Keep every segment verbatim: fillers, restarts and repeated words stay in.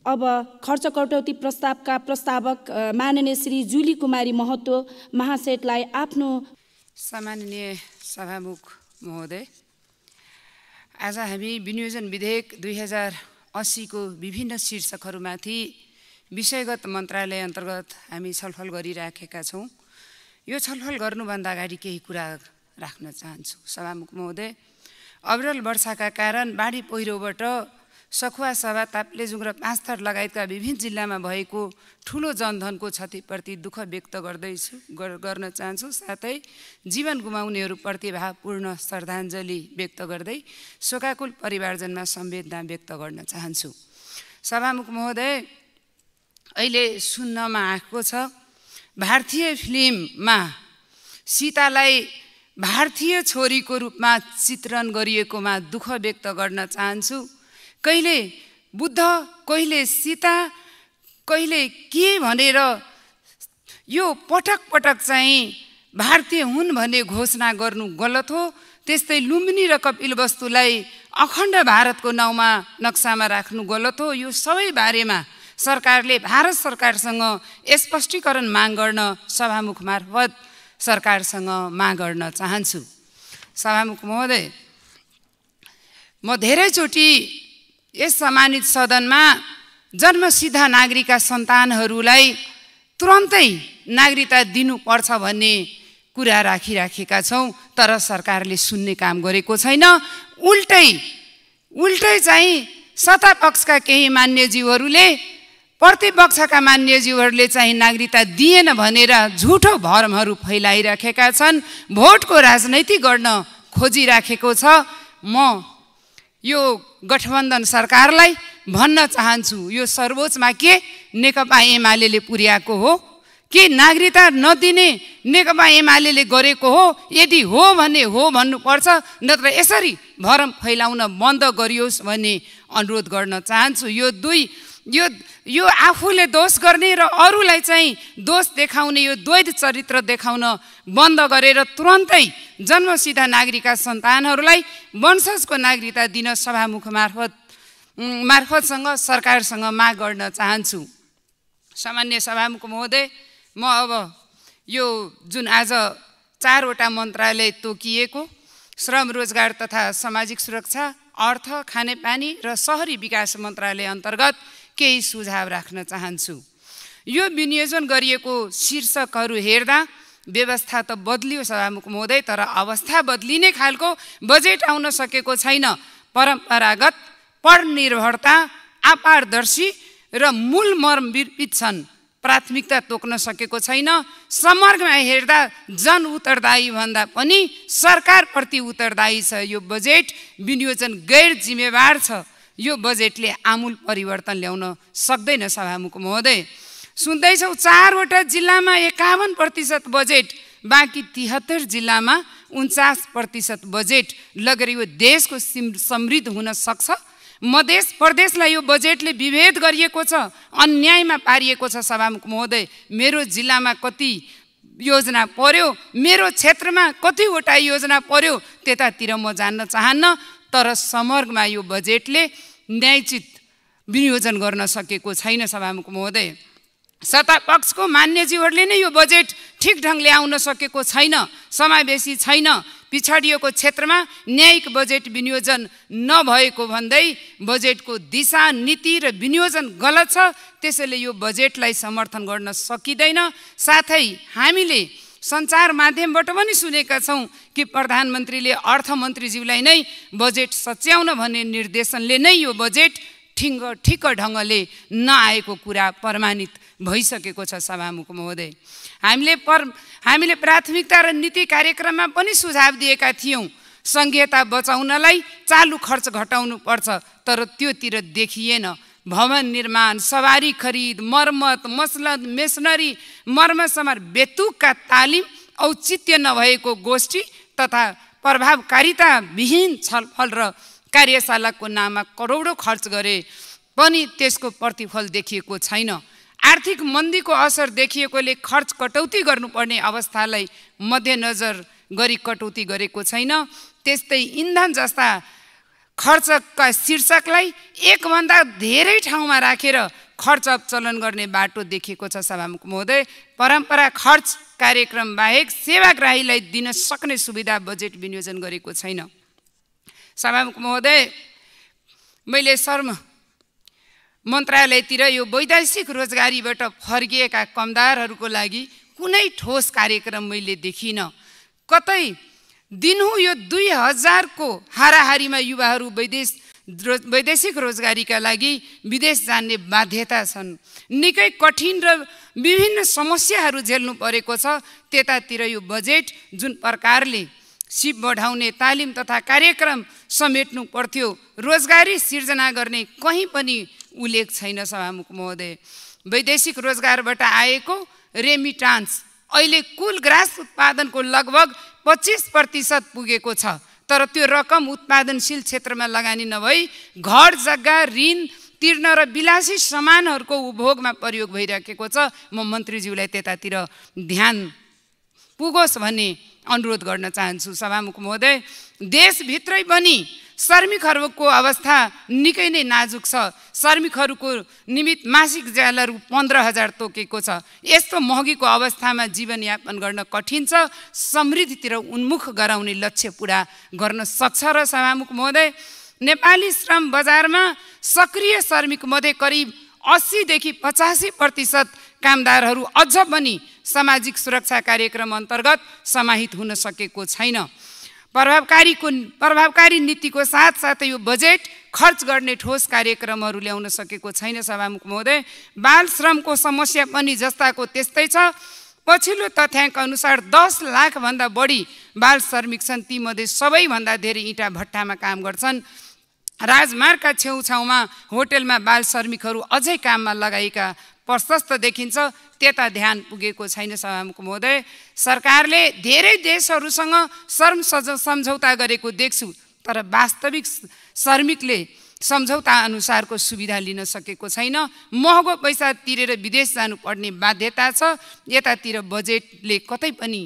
अब खर्च कटौती प्रस्तावका प्रस्तावक माननीय श्री जुली कुमारी महतो महाशयलाई आफ्नो सम्माननीय सभामुख महोदय, आज हामी विनियोजन विधेयक दुई हजार अस्सी को विभिन्न शीर्षकहरूमाथि विषयगत मन्त्रालय अन्तर्गत हामी छलफल गरिराखेका छौँ। यो छलफल गर्नुभन्दा अगाडि केही कुरा राख्न चाहन्छु। सभामुख महोदय, अविरल वर्षाका कारण बाढी पहिरोबाट सखुवा, सभा, ताप्लेजुङ र पाँचथर लगायतका विभिन्न जिल्लामा भएको ठुलो जनधनको क्षतिप्रति दुःख व्यक्त गर्दैछु गर्न चाहन्छु। साथै जीवन गुमाउनेहरूप्रति भावपूर्ण श्रद्धाञ्जली व्यक्त गर्दै शोकाकुल परिवारजनमा संवेदना व्यक्त गर्न चाहन्छु। सभामुख महोदय, अहिले सुन्नमा आएको छ भारतीय फिल्ममा सीतालाई भारतीय छोरीको रूपमा चित्रण गरिएकोमा दुःख व्यक्त गर्न चाहन्छु। कहिले बुद्ध, कहिले सीता, कहिले के भनेर यो पटक पटक चाहिँ भारतीय हुन् भन्ने घोषणा गर्नु गलत हो। त्यस्तै लुम्बिनी र कपिलवस्तुलाई अखण्ड भारतको नाउँमा नक्सामा राख्नु गलत हो। यो सबै बारेमा सरकारले भारत सरकारसँग स्पष्टीकरण माग गर्न सभामुख मार्फत सरकारसँग माग गर्न चाहन्छु। सभामुख महोदय, म धेरैचोटि यस सम्मानित सदनमा जन्मसिद्ध नागरिकका सन्तानहरूलाई तुरन्तै नागरिकता दिनुपर्छ भन्ने कुरा राखिराखेका छौँ, तर सरकारले सुन्ने काम गरेको छैन। उल्टै उल्टै चाहिँ सत्तापक्षका केही मान्यज्यूहरूले प्रतिपक्षका मान्यज्यूहरूले चाहिँ नागरिकता दिएन भनेर झुठो भरमहरू फैलाइराखेका छन्। भोटको राजनीति गर्न खोजिराखेको छ। म यो गठबन्धन सरकारलाई भन्न चाहन्छु, यो सर्वोच्चमा के नेकपा एमाले पुर्याएको हो कि नागरिकता नदिने नेकपा एमाले गरेको हो? यदि हो भने हो भन्नुपर्छ, नत्र यसरी भरम फैलाउन बन्द गरियोस् भन्ने अनुरोध गर्न चाहन्छु। यो दुई यो यो आफूले दोष गर्ने र अरूलाई चाहिँ दोष देखाउने यो द्वैत चरित्र देखाउन बन्द गरेर तुरन्तै जन्मसिद्ध नागरिकका सन्तानहरूलाई वंशजको नागरिकता दिन सभामुख मार्फत मार्फतसँग सरकारसँग माग गर्न चाहन्छु। सामान्य सभामुख महोदय, म अब यो जुन आज चारवटा मन्त्रालय तोकिएको श्रम, रोजगार तथा सामाजिक सुरक्षा, अर्थ, खानेपानी र शहरी विकास मन्त्रालय अन्तर्गत केही सुझाव राख्न चाहन्छु। यो विनियोजन गरिएको शीर्षकहरू हेर्दा व्यवस्था त बदलियो सभामुख महोदय, तर अवस्था बदलिने खालको बजेट आउन सकेको छैन। परम्परागत, परनिर्भरता, अपारदर्शी र मूल मर्म विपरीत छन्। प्राथमिकता तोक्न सकेको छैन। समग्रमा हेर्दा जन उत्तरदायी भन्दा पनि सरकारप्रति उत्तरदायी छ। यो बजेट विनियोजन गैर जिम्मेवार छ। यो बजेटले आमूल परिवर्तन ल्याउन सक्दैन सभामुख महोदय। सुन्दैछौँ चारवटा जिल्लामा एकाउन्न प्रतिशत बजेट, बाँकी तिहत्तर जिल्लामा उन्चास प्रतिशत बजेट लगेर यो देशको समृद्ध हुन सक्छ। मधेस प्रदेशलाई यो बजेटले विभेद गरिएको छ, अन्यायमा पारिएको छ सभामुख महोदय। मेरो जिल्लामा कति योजना पर्यो, मेरो क्षेत्रमा कतिवटा योजना पर्यो, त्यतातिर म जान्न चाहन्न, तर समग्रमा यो बजेटले न्यायचित विनियोजन गर्न सकेको छैन सभामुख महोदय। सत्तापक्षको मान्यज्यूहरूले नै यो बजेट ठिक ढङ्गले आउन सकेको छैन, समावेशी छैन। पिछडिएको क्षेत्रमा न्यायिक बजेट विनियोजन नभएको भन्दै बजेटको दिशा, नीति र विनियोजन गलत छ। त्यसैले यो बजेटलाई समर्थन गर्न सकिँदैन। साथै हामीले सञ्चार माध्यमबाट पनि सुनेका छौँ कि प्रधानमन्त्रीले अर्थमन्त्रीज्यूलाई नै बजेट सच्याउन भन्ने निर्देशनले नै यो बजेट ठिङ्ग ठिक्क ढङ्गले नआएको कुरा प्रमाणित भइसकेको छ सभामुख महोदय। हामीले पर हामीले प्राथमिकता र नीति कार्यक्रममा पनि सुझाव दिएका थियौँ। संघीयता बचाउनलाई चालु खर्च घटाउनु पर्छ, तर त्योतिर देखिएन। भवन निर्माण, सवारी खरिद, मर्मत, मसलत, मेसनरी, मर्मसमर बेतुकका तालिम, औचित्य नभएको गोष्ठी तथा प्रभावकारिता विहीन छलफल र कार्यशालाको नाममा करोडौँ खर्च गरे पनि त्यसको प्रतिफल देखिएको छैन। आर्थिक मन्दीको असर देखिएकोले खर्च कटौती गर्नुपर्ने अवस्थालाई मध्यनजर गरी कटौती गरेको छैन। त्यस्तै इन्धन जस्ता खर्चका शीर्षकलाई एकभन्दा धेरै ठाउँमा राखेर खर्च चलन गर्ने बाटो देखिएको छ। सभामुख महोदय, परम्परा खर्च कार्यक्रम बाहेक सेवाग्राहीलाई दिन सक्ने सुविधा बजेट विनियोजन गरेको छैन। सभामुख महोदय, मैले श्रम मन्त्रालयतिर यो वैदेशिक रोजगारीबाट फर्किएका कामदारहरूको लागि कुनै ठोस कार्यक्रम मैले देखिनँ। कतै दिनहुँ यो दुई हजारको हाराहारीमा युवाहरू विदेश वैदेशिक रोजगारीका लागि विदेश जाने बाध्यता छन्। निकै कठिन र विभिन्न समस्याहरू झेल्नु परेको छ। त्यतातिर यो बजेट जुन प्रकारले सिप बढाउने तालिम तथा कार्यक्रम समेट्नु पर्थ्यो, रोजगारी सिर्जना गर्ने कहीँ पनि उल्लेख छैन। सभामुख महोदय, वैदेशिक रोजगारबाट आएको रेमिटान्स अहिले कुल ग्रास उत्पादनको लगभग पच्चिस प्रतिशत पुगेको छ। तर त्यो रकम उत्पादनशील क्षेत्रमा लगानी नभई घर जग्गा ऋण तिर्न र विलासी सामानहरूको उपभोगमा प्रयोग भइरहेको छ। म मन्त्रीज्यूलाई त्यतातिर ध्यान पुगोस् भन्ने अनुरोध गर्न चाहन्छु। सभामुख महोदय, देशभित्रै पनि श्रमिकहरूको अवस्था निकै नै नाजुक छ। श्रमिकहरूको निमित्त मासिक ज्यालाहरू पन्ध्र हजार तोकेको छ। यस्तो महँगीको अवस्थामा जीवनयापन गर्न कठिन छ। समृद्धितिर उन्मुख गराउने लक्ष्य पुरा गर्न सक्छ र सभामुख महोदय, नेपाली श्रम बजारमा सक्रिय श्रमिक मध्ये करिब अस्सीदेखि पचासी प्रतिशत कामदारहरू अझ पनि सामाजिक सुरक्षा कार्यक्रम अन्तर्गत समाहित हुन सकेको छैन। प्रभावकारीको प्रभावकारी नीतिको साथसाथै यो बजेट खर्च गर्ने ठोस कार्यक्रमहरू ल्याउन सकेको छैन। सभामुख महोदय, बाल श्रमको समस्या पनि जस्ताको त्यस्तै छ। पछिल्लो तथ्याङ्क अनुसार दस लाखभन्दा बढी बाल श्रमिक छन्। तीमध्ये सबैभन्दा धेरै इँटा भट्टामा काम गर्छन्। राजमार्गका छेउछाउमा होटेलमा बाल श्रमिकहरू अझै काममा लगाएका प्रशस्त देखिन्छ। त्यता ध्यान पुगेको छैन। सभामुख महोदय, सरकारले धेरै देशहरूसँग श्रम सम्झौता गरेको देख्छु, तर वास्तविक श्रमिकले सम्झौता अनुसारको सुविधा लिन सकेको छैन। महँगो पैसा तिरेर विदेश जानुपर्ने बाध्यता छ। यतातिर बजेटले कतै पनि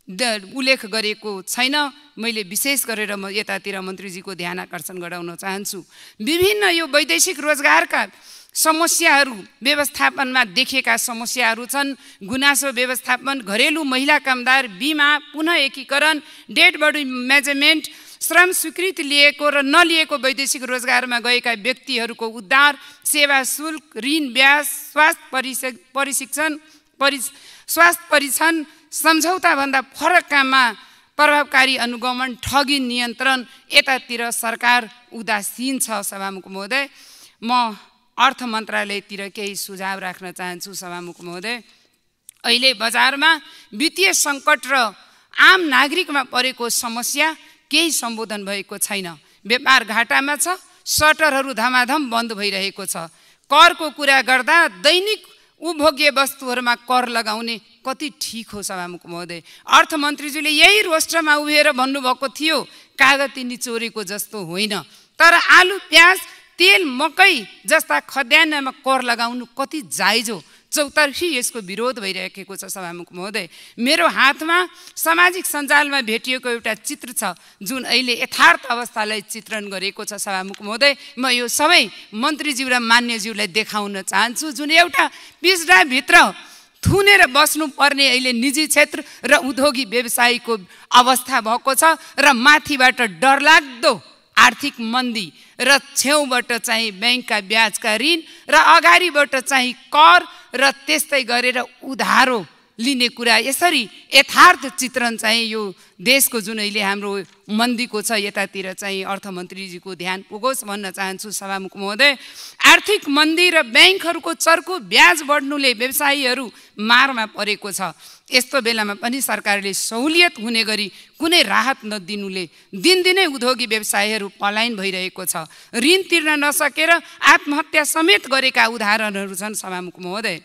उल्लेख गरेको छैन। मैले विशेष गरेर म यतातिर मन्त्रीजीको ध्यान आकर्षण गराउन चाहन्छु। विभिन्न यो वैदेशिक रोजगारका समस्याहरू व्यवस्थापनमा देखिएका समस्याहरू छन्। गुनासो व्यवस्थापन, घरेलु महिला कामदार बिमा, पुनः एकीकरण, डेड बडी मेजरमेन्ट, श्रम स्वीकृति लिएको र नलिएको वैदेशिक रोजगारमा गएका व्यक्तिहरूको उद्धार, सेवा शुल्क, ऋण ब्याज, स्वास्थ्य परिशिक्षण परि स्वास्थ्य परीक्षण, सम्झौताभन्दा फरक काममा प्रभावकारी अनुगमन, ठगी नियन्त्रण, यतातिर सरकार उदासीन छ। सभामुख महोदय, म अर्थ मन्त्रालयतिर केही सुझाव राख्न चाहन्छु। सभामुख महोदय, अहिले बजारमा वित्तीय सङ्कट र आम नागरिकमा परेको समस्या केही सम्बोधन भएको छैन। व्यापार घाटामा छ। सटरहरू धमाधम बन्द भइरहेको छ। करको कुरा गर्दा दैनिक उपभोग्य वस्तुहरूमा कर लगाउने कति ठिक हो। सभामुख महोदय, अर्थमन्त्रीज्यूले यही रोस्टरमा उभिएर भन्नुभएको थियो, कागती निचोरेको जस्तो होइन, तर आलु, प्याज, तेल, मकै जस्ता खाद्यान्नमा कर लगाउनु कति जायज हो। चौतर्फी यसको विरोध भइरहेको छ। सभामुख महोदय, मेरो हातमा सामाजिक सञ्जालमा भेटिएको एउटा चित्र छ जुन अहिले यथार्थ अवस्थालाई चित्रण गरेको छ। सभामुख महोदय, म यो सबै मन्त्रीज्यू र मान्यज्यूलाई देखाउन चाहन्छु। जुन एउटा पिछडाभित्र थुनेर बस्नुपर्ने अहिले निजी क्षेत्र र उद्योगी व्यवसायीको अवस्था भएको छ र माथिबाट डरलाग्दो आर्थिक मन्दी र छेउबाट चाहिँ ब्याङ्कका ब्याजका ऋण र अगाडिबाट चाहिँ कर र त्यस्तै गरेर उधारो लिने कुरा, यसरी यथार्थ चित्रण चाहिँ यो देशको जुन अहिले हाम्रो मन्दीको छ यतातिर चाहिँ अर्थमन्त्रीजीको ध्यान पुगोस् भन्न चाहन्छु। सभामुख महोदय, आर्थिक मन्दी र ब्याङ्कहरूको चर्को ब्याज बढ्नुले व्यवसायीहरू मारमा परेको छ। यस्तो बेलामा पनि सरकारले सहुलियत हुने गरी कुनै राहत नदिनुले दिनदिनै उद्योगी व्यवसायीहरू पलायन भइरहेको छ। ऋण तिर्न नसकेर आत्महत्या समेत गरेका उदाहरणहरू छन्। सभामुख महोदय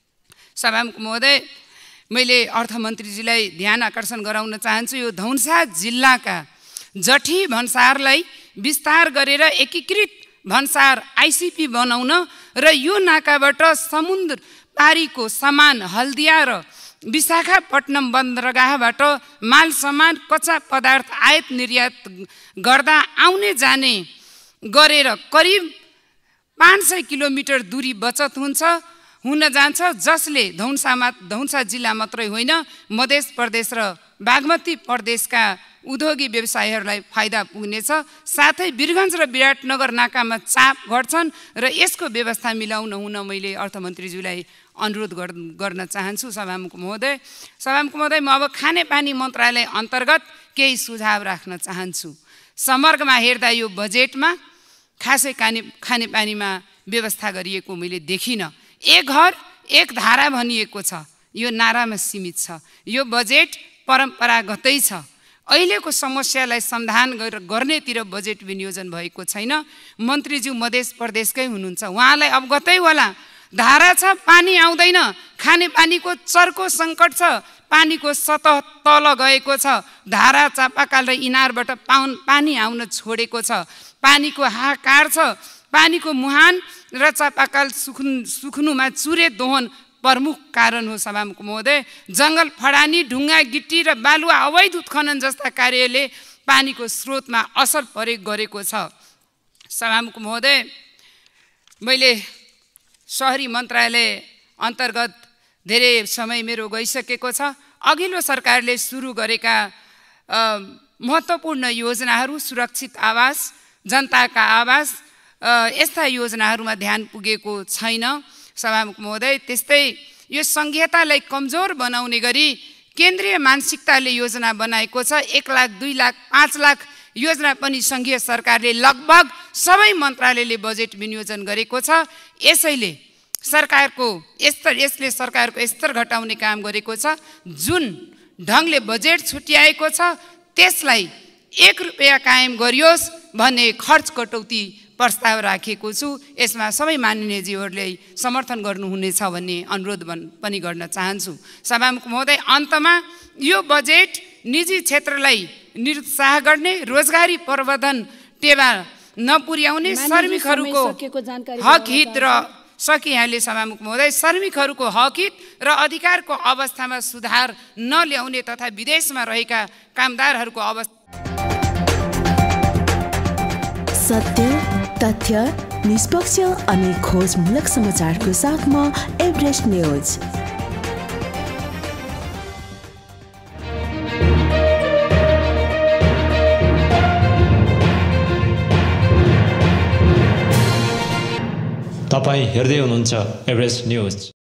सभामुख महोदय मैले अर्थमन्त्रीजीलाई ध्यान आकर्षण गराउन चाहन्छु। यो धौन्सा जिल्लाका जठी भन्सारलाई विस्तार गरेर एकीकृत भन्सार आइसिपी बनाउन र यो नाकाबाट समुद्र पारीको सामान हल्दिया र विशाखापट्टनम बन्दरगाहबाट माल सामान, कच्चा पदार्थ आयात निर्यात गर्दा आउने जाने गरेर करिब पाँच सय किलोमिटर दूरी बचत हुन्छ हुन जान्छ, जसले धौन्सामा धौन्सा जिल्ला मात्रै होइन मध्य प्रदेश र बागमती प्रदेशका उद्योगी व्यवसायीहरूलाई फाइदा पुग्नेछ। साथै वीरगञ्ज र विराटनगर नाकामा चाप घट्छन् र यसको व्यवस्था मिलाउन हुन मैले अर्थमन्त्रीज्यूलाई अनुरोध गर्न चाहन्छु। सभामुख महोदय सभामुख महोदय म अब खानेपानी मन्त्रालय अन्तर्गत केही सुझाव राख्न चाहन्छु। समग्रमा हेर्दा यो बजेटमा खासै खाने खानेपानीमा व्यवस्था गरिएको मैले देखिनँ। एक घर एक धारा भनिएको छ, यो नारामा सीमित छ। यो बजेट परम्परागतै छ। अहिलेको समस्यालाई समाधान गर्नेतिर बजेट विनियोजन भएको छैन। मन्त्रीज्यू मध्य प्रदेशकै हुनुहुन्छ, उहाँलाई अवगतै होला। धारा छ, पानी आउँदैन, खानेपानीको चर्को सङ्कट छ, पानीको सतह तल गएको छ, धारा चापाकाल र इनारबाट पाउन पानी आउन छोडेको छ, पानीको हाहाकार छ, पानीको मुहान र चापाकाल सुक्नु सुक्नुमा चुरे दोहन प्रमुख कारण हो। सभामुख महोदय जङ्गल फडानी, ढुङ्गा गिट्टी र बालुवा अवैध उत्खनन जस्ता कार्यले पानीको स्रोतमा असर प्रयोग गरेको छ। सभामुख महोदय मैले शहरी मन्त्रालय अन्तर्गत धेरै समय मेरो गइसकेको छ। अघिल्लो सरकारले सुरु गरेका महत्त्वपूर्ण योजनाहरू सुरक्षित आवास, जनताका आवास, यस्ता योजनाहरूमा ध्यान पुगेको छैन। सभामुख महोदय त्यस्तै यो संघीयतालाई कमजोर बनाउने गरी केन्द्रीय मानसिकताले योजना बनाएको छ। एक लाख दुई लाख पाँच लाख योजना पनि सङ्घीय सरकारले लगभग सबै मन्त्रालयले बजेट विनियोजन गरेको छ। यसैले सरकारको स्तर यसले सरकारको स्तर घटाउने काम गरेको छ। जुन ढङ्गले बजेट छुट्याएको छ त्यसलाई एक रुपियाँ कायम गरियोस् भन्ने खर्च कटौती प्रस्ताव राखेको छु। यसमा सबै माननीयज्यूहरूले समर्थन गर्नुहुनेछ भन्ने अनुरोध पनि गर्न चाहन्छु। सभामुख महोदय अन्तमा यो बजेट निजी क्षेत्रलाई निरुत्साह गर्ने, रोजगारी प्रवर्धन टेवा नपुर्याउने, श्रमिकहरूको हक हित र सकिहाले सभामुख महोदय श्रमिकहरूको हक हित र अधिकारको अवस्थामा सुधार नल्याउने तथा विदेशमा रहेका कामदारहरूको अवस्था सत्य, तथ्य, निष्पक्ष अनि खोजमूलक समाचारको साथमा एभरेस्ट न्यूज। तपाईं हेर्दै हुनुहुन्छ एभरेस्ट न्यूज।